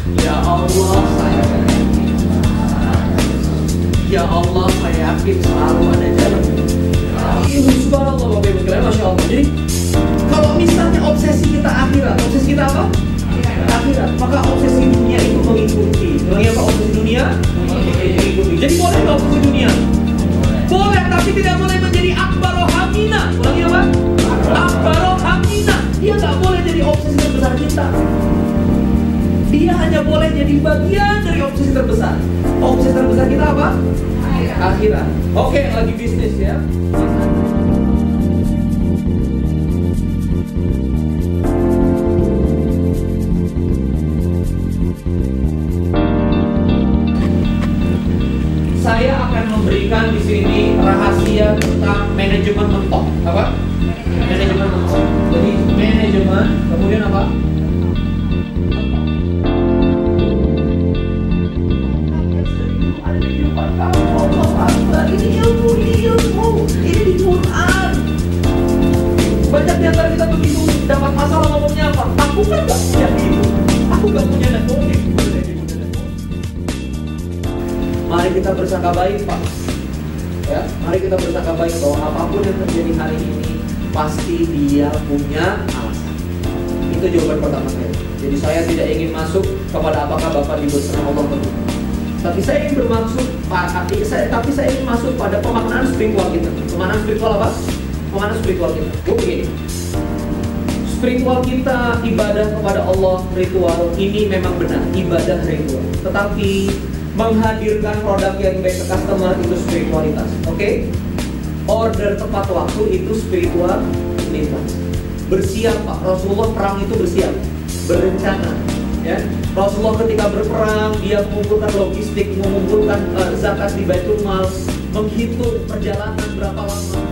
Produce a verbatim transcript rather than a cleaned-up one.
Ya Allah, saya yakin. Ya Allah, saya yakin selalu ada jalan. Ini subhanallah Bapak Ibu sekalian, Masya Allah. Jadi kalau misalnya obsesi kita akhirat, obsesi kita apa? Akhirat. Maka obsesi dunia itu mengikuti. Bilangnya apa? Obsesi dunia mengikuti. Jadi boleh nggak obsesi dunia? Boleh, tapi tidak boleh menjadi akbaroh hamina. Bilangnya apa? Akbaroh hamina. Dia nggak boleh jadi obsesi terbesar kita. Dia hanya boleh jadi bagian dari obsesi terbesar. Obsesi terbesar kita apa? Akhirat. Oke, lagi bisnis ya. Saya akan memberikan di sini rahasia tentang manajemen mentok. Apa? Manajemen mentok. Jadi manajemen, kemudian apa? Ini ilmu, ini ilmu, ini di Quran. Banyak di antara kita begitu dapat masalah ngomongnya apa? Aku kan gak punya ilmu, aku gak punya networking. Mari kita bersangka baik, Pak. Ya, mari kita bersangka baik bahwa apapun yang terjadi hari ini pasti dia punya alasan. Itu jawaban pertama saya. Jadi saya tidak ingin masuk kepada apakah Bapak diberikan Allah betul. Tapi saya ingin bermaksud, saya, tapi saya ingin masuk pada pemaknaan spiritual kita. Pemaknaan spiritual apa? Pemaknaan spiritual kita. Oh begini, spiritual kita, ibadah kepada Allah, ritual ini memang benar, ibadah ritual. Tetapi menghadirkan produk yang baik ke customer itu spiritualitas. Oke? Okay? Order tepat waktu itu spiritualitas. Bersiap, Pak. Rasulullah perang itu bersiap, berencana. Ya, Rasulullah ketika berperang dia mengumpulkan logistik, mengumpulkan uh, zakat di Baitul Mal, menghitung perjalanan berapa lama.